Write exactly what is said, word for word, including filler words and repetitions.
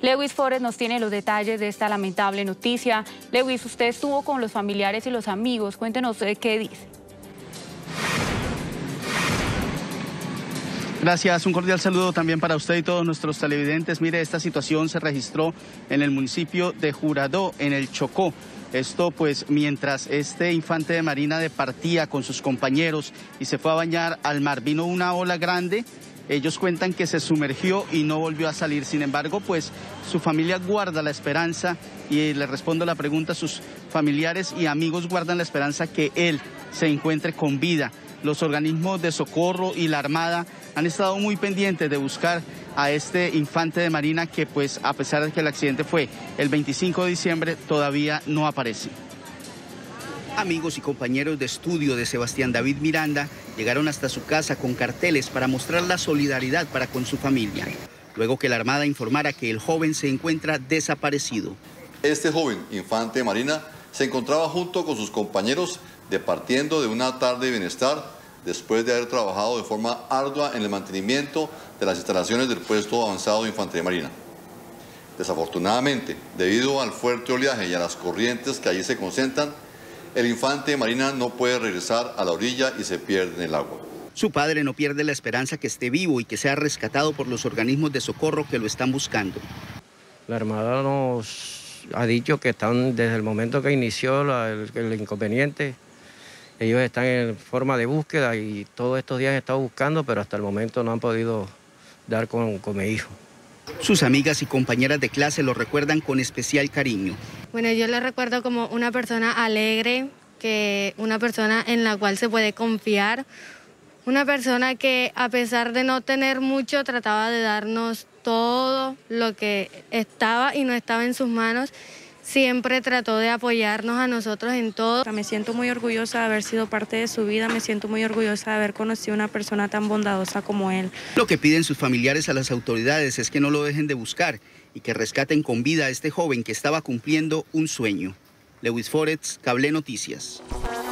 Lewis Forest nos tiene los detalles de esta lamentable noticia. Lewis, usted estuvo con los familiares y los amigos. Cuéntenos qué dice. Gracias, un cordial saludo también para usted y todos nuestros televidentes. Mire, esta situación se registró en el municipio de Juradó, en el Chocó. Esto pues mientras este infante de marina departía con sus compañeros y se fue a bañar al mar, vino una ola grande. Ellos cuentan que se sumergió y no volvió a salir. Sin embargo, pues su familia guarda la esperanza y le respondo la pregunta, sus familiares y amigos guardan la esperanza que él se encuentre con vida. Los organismos de socorro y la Armada han estado muy pendientes de buscar a este infante de marina que pues a pesar de que el accidente fue el veinticinco de diciembre todavía no aparece. Amigos y compañeros de estudio de Sebastián David Miranda llegaron hasta su casa con carteles para mostrar la solidaridad para con su familia, luego que la Armada informara que el joven se encuentra desaparecido. Este joven infante de marina se encontraba junto con sus compañeros departiendo de una tarde de bienestar después de haber trabajado de forma ardua en el mantenimiento de las instalaciones del puesto avanzado de infantería marina. Desafortunadamente, debido al fuerte oleaje y a las corrientes que allí se concentran, el infante de marina no puede regresar a la orilla y se pierde en el agua. Su padre no pierde la esperanza que esté vivo y que sea rescatado por los organismos de socorro que lo están buscando. La Armada nos ha dicho que están desde el momento que inició la, el, el inconveniente. Ellos están en forma de búsqueda y todos estos días han estado buscando, pero hasta el momento no han podido dar con, con mi hijo. Sus amigas y compañeras de clase lo recuerdan con especial cariño. Bueno, yo lo recuerdo como una persona alegre, que una persona en la cual se puede confiar, una persona que a pesar de no tener mucho trataba de darnos todo lo que estaba y no estaba en sus manos. Siempre trató de apoyarnos a nosotros en todo. Me siento muy orgullosa de haber sido parte de su vida, me siento muy orgullosa de haber conocido una persona tan bondadosa como él. Lo que piden sus familiares a las autoridades es que no lo dejen de buscar y que rescaten con vida a este joven que estaba cumpliendo un sueño. Lewis Forest, Cable Noticias.